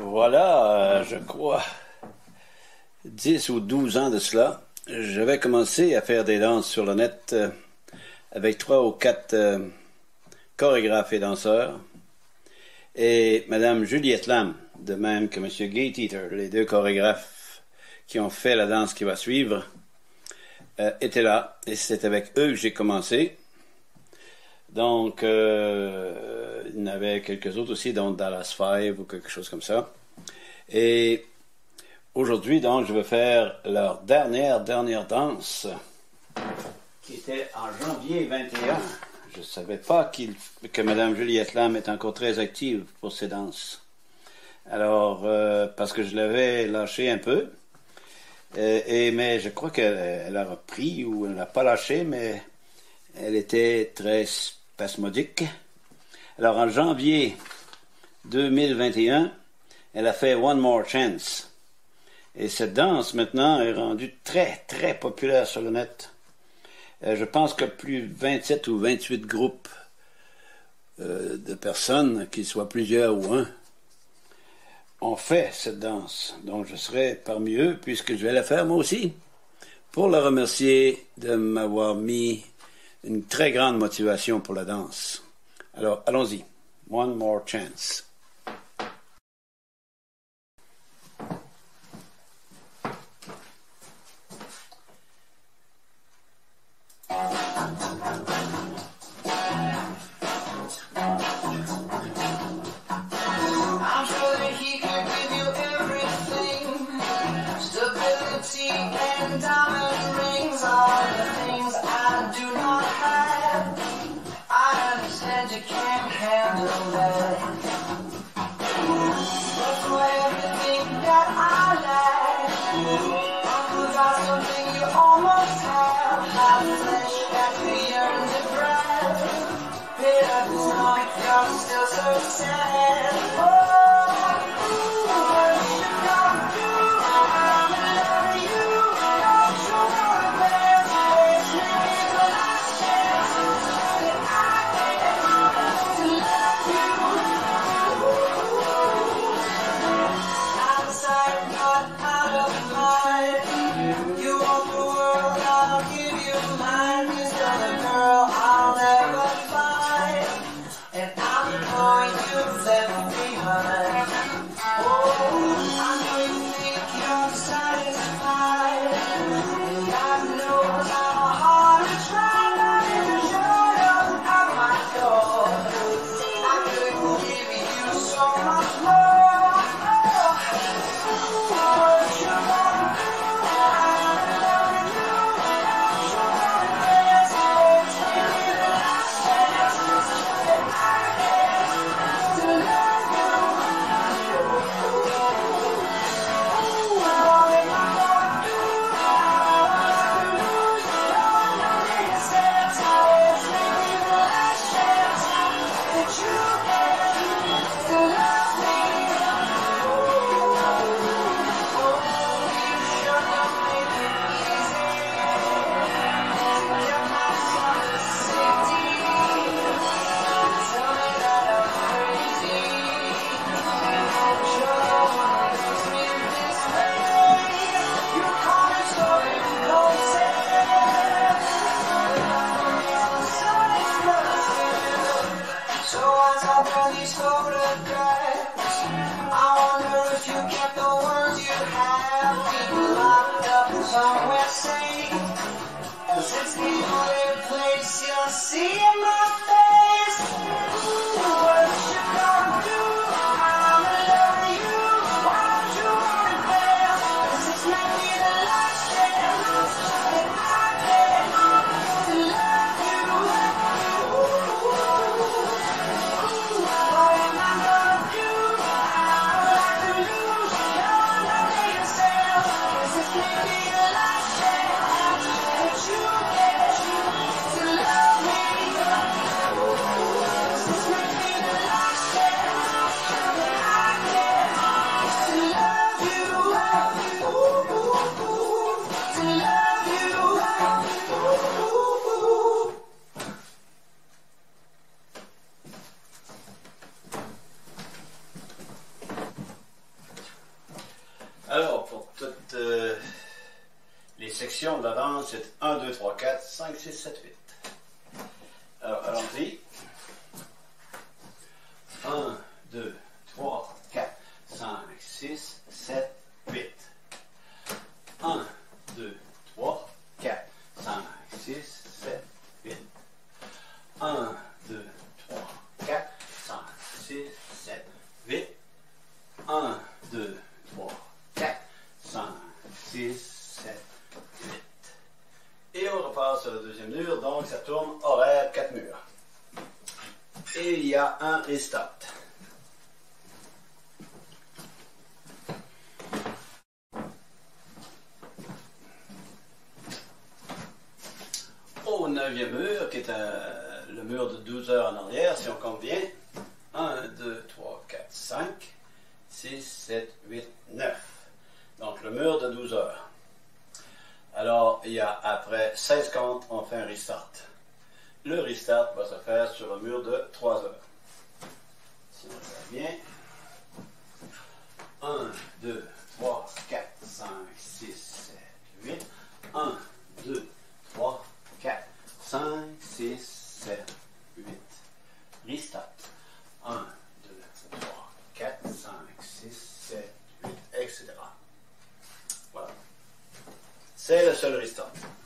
Voilà, je crois, 10 ou 12 ans de cela, j'avais commencé à faire des danses sur le net avec 3 ou 4 chorégraphes et danseurs. Et Madame Juliette Lam, de même que Monsieur Gay Teeter, les 2 chorégraphes qui ont fait la danse qui va suivre, étaient là. Et c'est avec eux que j'ai commencé. Donc, il y en avait quelques autres aussi, dont Dallas Five ou quelque chose comme ça. Et aujourd'hui, donc, je vais faire leur dernière danse, qui était en janvier 21. Je ne savais pas que Mme Juliette Lam est encore très active pour ses danses. Alors, parce que je l'avais lâché un peu, mais je crois qu'elle a repris, ou elle n'a pas lâché, mais elle était très spasmodique. Alors, en janvier 2021, elle a fait One More Chance. Et cette danse, maintenant, est rendue très, très populaire sur le net. Je pense que plus de 27 ou 28 groupes de personnes, qu'ils soient plusieurs ou un, ont fait cette danse. Donc, je serai parmi eux, puisque je vais la faire moi aussi, pour la remercier de m'avoir mis une très grande motivation pour la danse. Alors, allons-y. One More Chance. section de la danse, c'est 1, 2, 3, 4, 5, 6, 7, 8. Alors, allons-y. 1, 2, 3, 4, 5, 6, 7, 8. 1, 2, 3, 4, 5, 6, 7, 8. 1, 2, 3, 4, 5, 6, 7, 8. 1, 2, 3, 4, 5, 6, 7, 8. Et on repart sur le deuxième mur, donc ça tourne horaire 4 murs. Et il y a un restart. Au 9e mur, qui est le mur de 12 heures en arrière, si on compte bien. 1, 2, 3, 4, 5, 6, 7, 8, 9. Donc le mur de 12 heures. Alors, il y a après 16 comptes, on fait un restart. Le restart va se faire sur le mur de 3 heures. Si on regarde bien. 1, 2, 3, 4, 5, 6, 7, 8. 1, 2, 3, 4, 5, 6, 7, 8. Restart. 1, 2, 3, 4, 5, 6, 7, 8, etc. Voilà. C'est le seul restart.